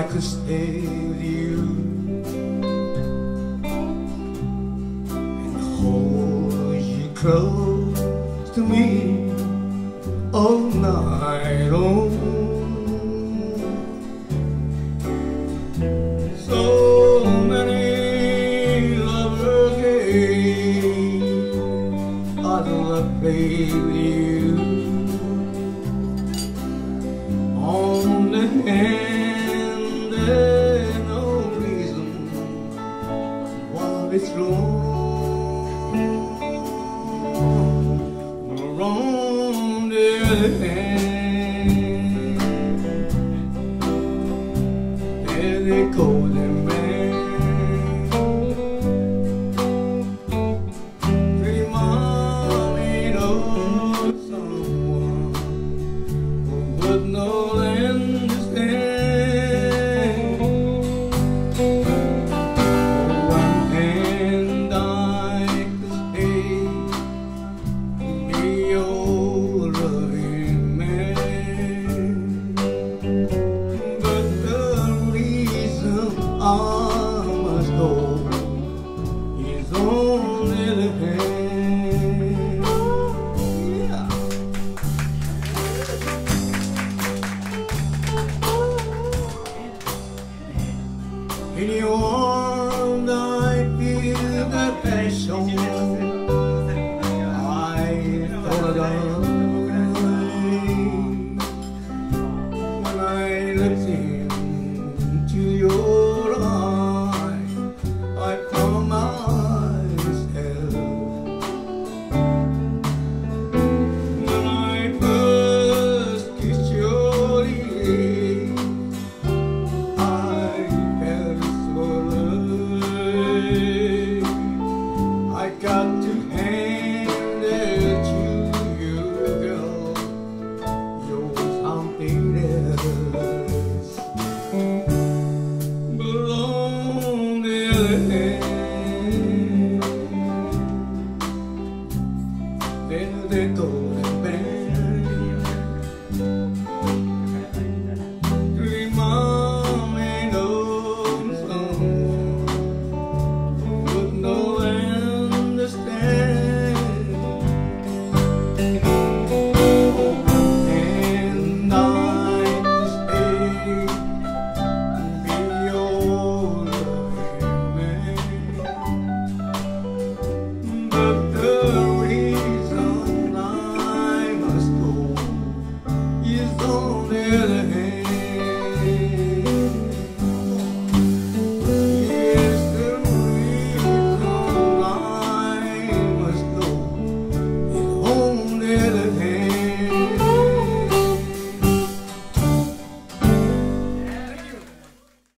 could stay with you and hold you close to me all night long. So many lovers gave I'd love play with you on the hand and no reason why it's wrong. On the other hand, there they go them man. Pretty mommy knows someone who would not understand. One hand I could stay and be your loving man, but the reason I must go is on the other hand. Yeah. In your arms I feel that passion I thought I'd done when I looked in